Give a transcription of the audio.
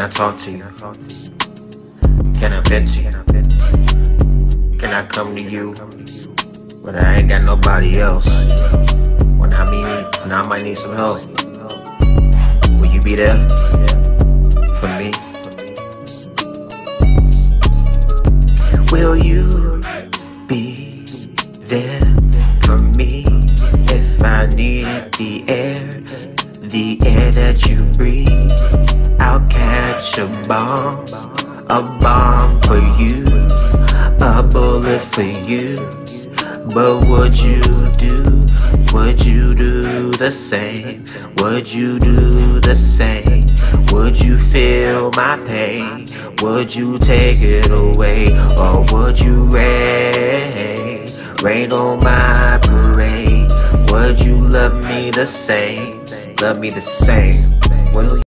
I talk to you? Can I vent to you? Can I come to you? But I ain't got nobody else. When I might need some help, will you be there for me? Will you be there for me if I needed the air that you breathe? I'll catch a bomb for you, a bullet for you. But would you do? Would you do the same? Would you do the same? Would you feel my pain? Would you take it away? Or would you rain on my parade? Would you love me the same? Love me the same? Will you?